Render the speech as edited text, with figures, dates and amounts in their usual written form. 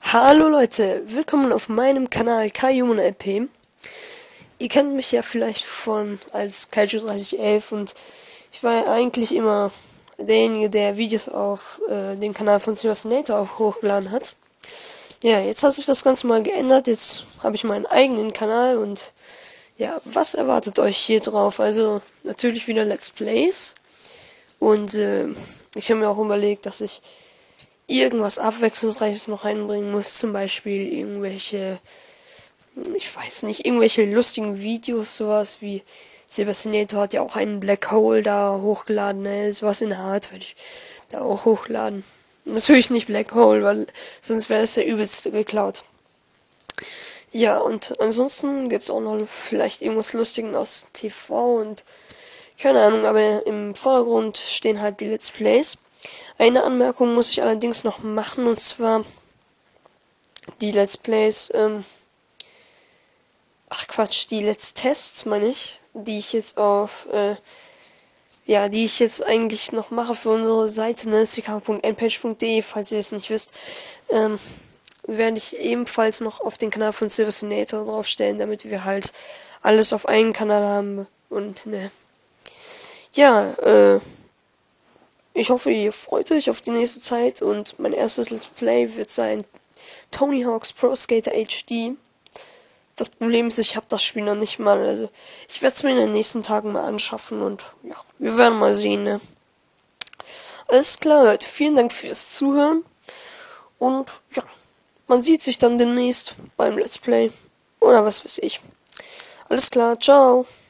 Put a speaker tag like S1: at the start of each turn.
S1: Hallo Leute, willkommen auf meinem Kanal KaihumanLP. Ihr kennt mich ja vielleicht von als Kaiju3011 und ich war ja eigentlich immer derjenige, der Videos auf den Kanal von Silverstinator auch hochgeladen hat. Ja, jetzt hat sich das Ganze mal geändert, jetzt habe ich meinen eigenen Kanal und ja, was erwartet euch hier drauf? Also natürlich wieder Let's Plays und ich habe mir auch überlegt, dass ich irgendwas Abwechslungsreiches noch einbringen muss, zum Beispiel irgendwelche, ich weiß nicht, irgendwelche lustigen Videos, sowas wie Silverstinator hat ja auch einen Black Hole da hochgeladen, ne? Sowas in der Art werde ich da auch hochladen. Natürlich nicht Black Hole, weil sonst wäre es der übelste geklaut. Ja, und ansonsten gibt es auch noch vielleicht irgendwas Lustiges aus TV und keine Ahnung, aber im Vordergrund stehen halt die Let's Plays. Eine Anmerkung muss ich allerdings noch machen, und zwar die Let's Plays, die Let's Tests, meine ich, die ich jetzt die ich jetzt eigentlich noch mache für unsere Seite, ne, ck.npage.de, falls ihr es nicht wisst, werde ich ebenfalls noch auf den Kanal von Silverstinator draufstellen, damit wir halt alles auf einen Kanal haben und, ne. Ja, ich hoffe, ihr freut euch auf die nächste Zeit und mein erstes Let's Play wird sein Tony Hawk's Pro Skater HD. Das Problem ist, ich habe das Spiel noch nicht mal, also ich werde es mir in den nächsten Tagen mal anschaffen und ja, wir werden mal sehen, ne? Alles klar, Leute, vielen Dank fürs Zuhören und ja, man sieht sich dann demnächst beim Let's Play oder was weiß ich. Alles klar, ciao.